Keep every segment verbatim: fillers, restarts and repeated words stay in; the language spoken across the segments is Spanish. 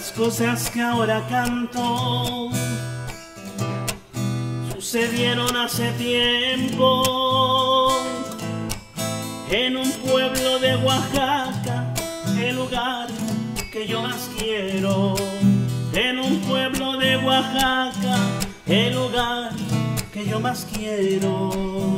Las cosas que ahora canto sucedieron hace tiempo en un pueblo de Oaxaca, el lugar que yo más quiero. En un pueblo de Oaxaca, el lugar que yo más quiero.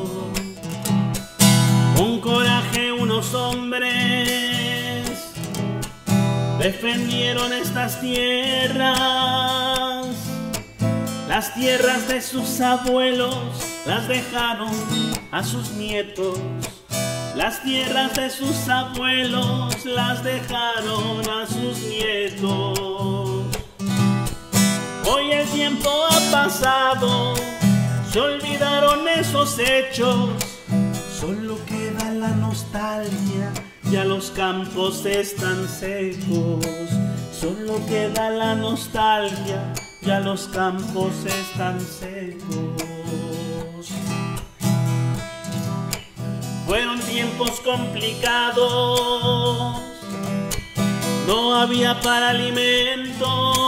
Con coraje unos hombres defendieron estas tierras. Las tierras de sus abuelos las dejaron a sus nietos. Las tierras de sus abuelos las dejaron a sus nietos. Hoy el tiempo ha pasado, se olvidaron esos hechos. Solo queda la nostalgia, ya los campos están secos. Solo queda la nostalgia, ya los campos están secos. Fueron tiempos complicados, no había para alimentos.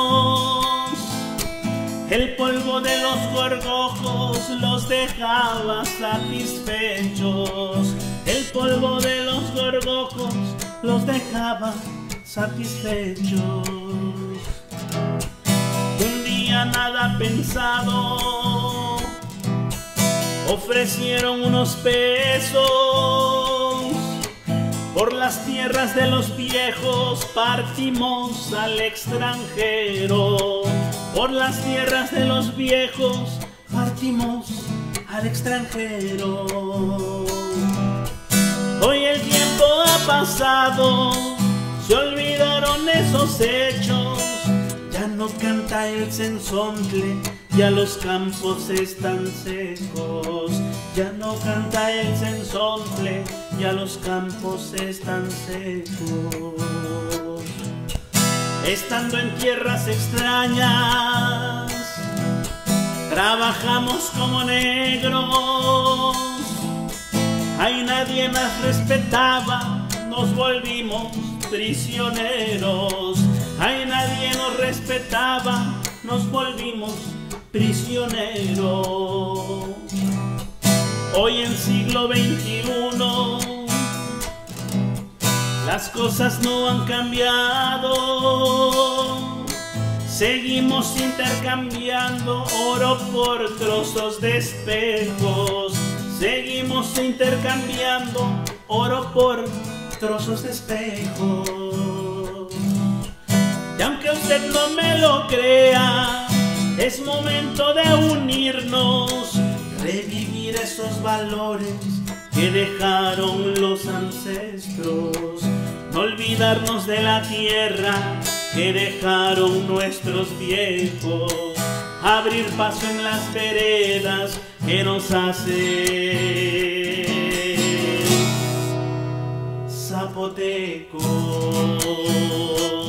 El polvo de los gorgojos los dejaba satisfechos. El polvo de los gorgojos los dejaba satisfechos. Un día nada pensado, ofrecieron unos pesos. Por las tierras de los viejos partimos al extranjero. Por las tierras de los viejos partimos al extranjero. Hoy el tiempo ha pasado, se olvidaron esos hechos. Ya no canta el cenzontle, ya los campos están secos. Ya no canta el cenzontle, ya los campos están secos. Estando en tierras extrañas, trabajamos como negros. Ahí nadie nos respetaba, nos volvimos prisioneros. Ahí nadie nos respetaba, nos volvimos prisioneros. Hoy en siglo veintiuno las cosas no han cambiado. Seguimos intercambiando oro por trozos de espejos. Seguimos intercambiando oro por trozos de espejos. Y aunque usted no me lo crea, es momento de unirnos, revivir esos valores que dejaron los ancestros. No olvidarnos de la tierra que dejaron nuestros viejos. Abrir paso en las veredas que nos hacen zapotecos.